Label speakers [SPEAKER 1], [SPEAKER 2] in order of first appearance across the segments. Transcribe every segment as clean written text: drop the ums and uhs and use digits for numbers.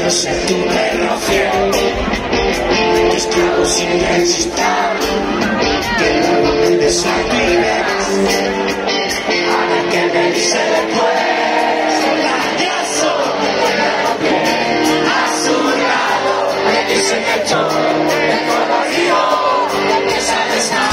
[SPEAKER 1] quiero ser tu perro fiel, tu esclavo sin necesitar que luego me desactives. A ver qué me dice después, payaso, a su lado me dice que todo es colorido, que sabe estar.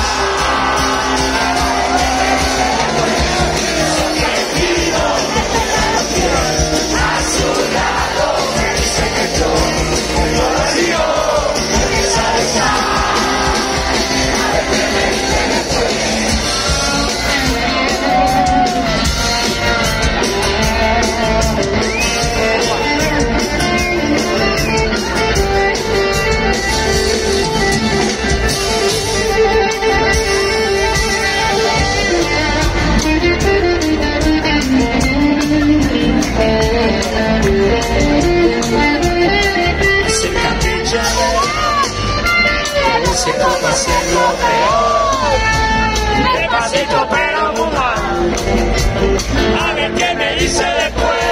[SPEAKER 1] Cómo hacerlo peor, despacito pero muy mal, a ver qué me dice después.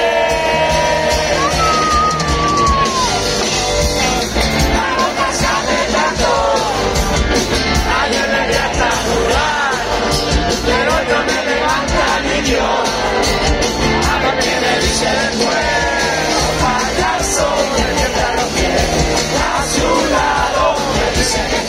[SPEAKER 1] Hago pasar de tanto, ayer me voy hasta jugar, pero yo me levanta ni Dios, a ver qué me dice después. Payaso, me tiembla los pies, a su lado me dice que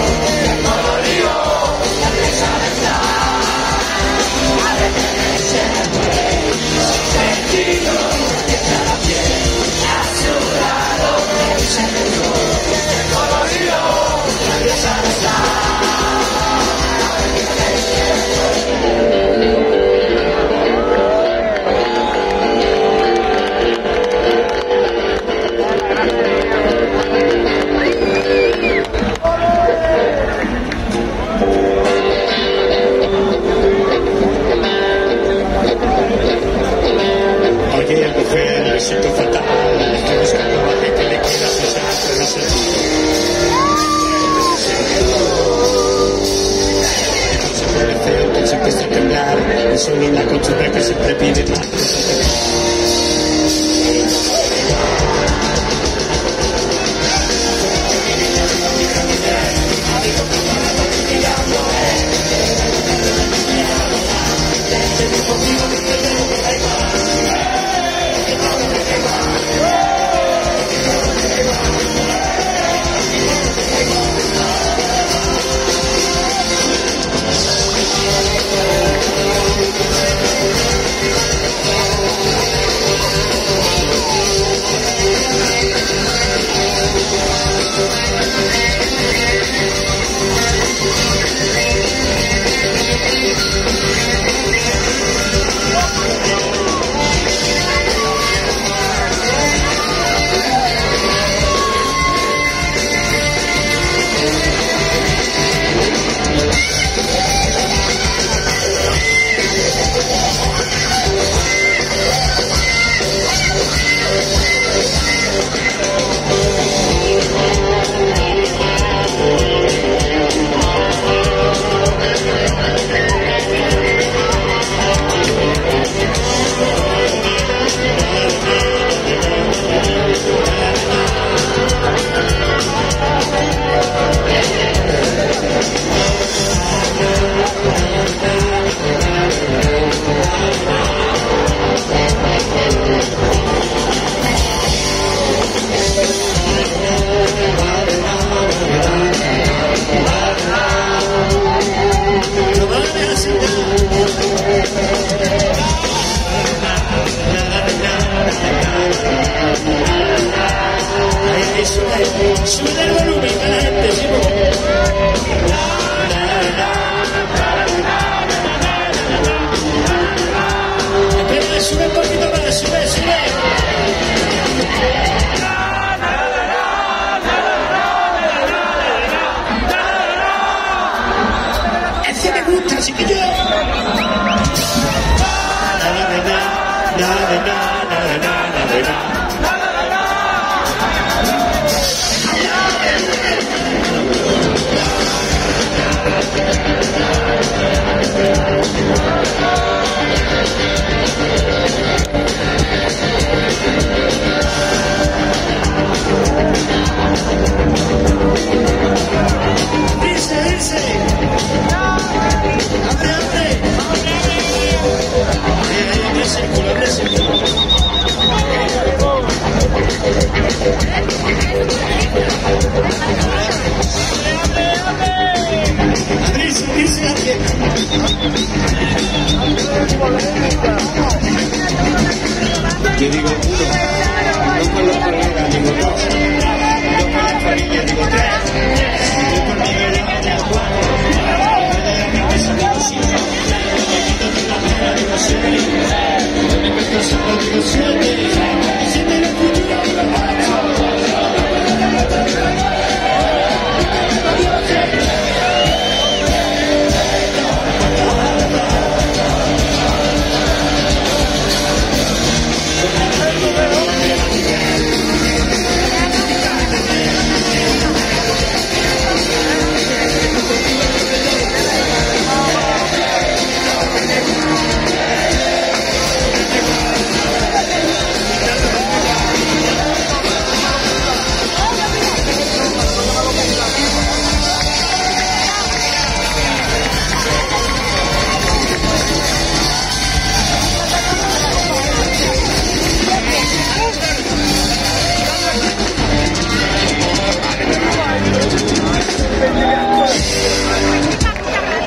[SPEAKER 1] me siento fatal, estoy buscando a gente que le quiera cesar, pero se pone feo, que se empieza a temblar, y solo la costumbre que siempre pide más. Sube el volumen que la gente espera, sube un poquito más, sube. Ese me gusta, así que yo.